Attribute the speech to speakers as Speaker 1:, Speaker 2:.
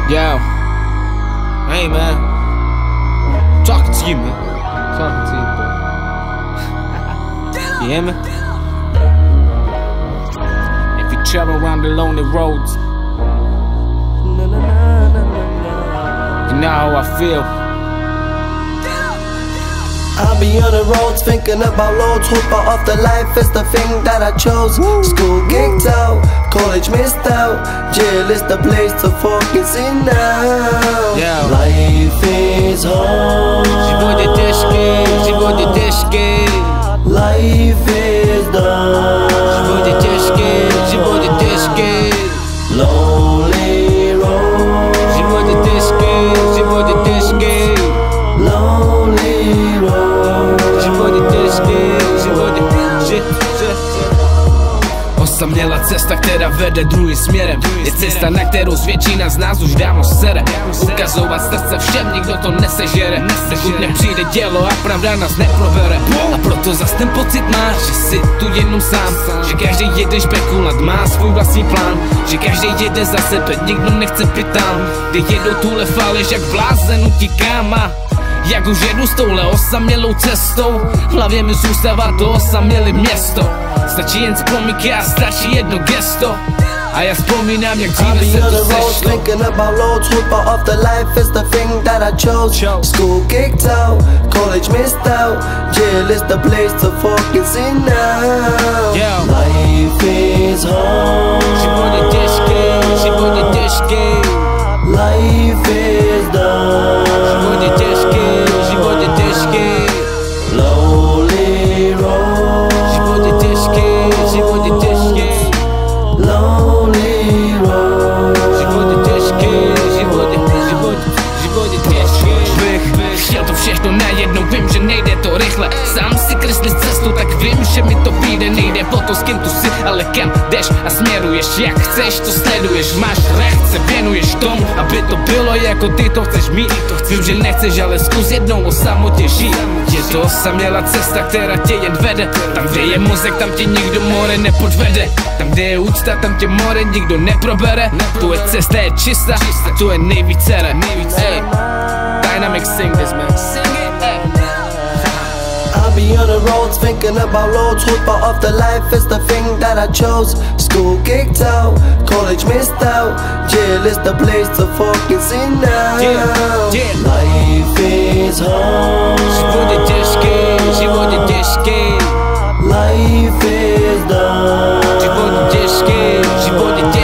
Speaker 1: Yo, hey man, talking to you, man. Talking to you, boy. You hear me? If you travel around the lonely roads, you know how I feel.
Speaker 2: I'll be on the roads thinking about loads. Hope off the life is the thing that I chose. School gigged out, college missed out. Jail is the place to focus in now.
Speaker 1: Yeah.
Speaker 2: Life is hard. Life is done. Lonely road. Lonely road.
Speaker 3: Osamělá cesta, která vede druhým směrem, je cesta, na kterou většina z nás už dávno sere. Ukazovat srdce všem, nikdo to nesežere, dokud nepřijde dělo a pravda nás neprovere. A proto zas ten pocit máš, že jsi tu jenom sám, že každý jeden špekulant má svůj vlastní plán, že každý jede za sebe, nikdo nechce být tam, kde jedou tuhle faleš jak blázen utíkám. A jak už jedu s touhle osamělou cestou, v hlavě mi zůstává to osamělé město. Stačí jen zpromíky a stačí jedno gesto. A já vzpomínám, jak dříve se to sešlo.
Speaker 2: Thinking about loads, hope off the life is the thing that I chose. School kicked out, college missed out. Jail is the place to focus in now. Life is hard. Life is done. Lonely road. Lonely road.
Speaker 3: Bych chtěl to všechno najednou, vím, že nejde to rychle. Sám si kreslíš cestu, tak vím, že mi to vyjde. Nejde po to, s kým tu jsi, ale kam jdeš a směruješ. Jak chceš, to sleduješ, máš recht, se věnuješ tomu, aby to bylo jako ty to chceš mít. Vím, že nechceš, ale zkus jednou o samotě žít. Je to osamělá cesta, která tě jen vede. Tam, kde je mozek, tam tě nikdo more nepodvede. Tam, kde je úcta, tam tě more nikdo neprobere. Tvoje cesta je čistá a to je nejvíce. Hey, Dynamic, sing this, man. Sing it, hey.
Speaker 2: I'll be on the roads thinking about loads. Hope off the life is the thing that I chose. School kicked out, college missed out. Jail is the place to focus in now. Life is hard. Life is done.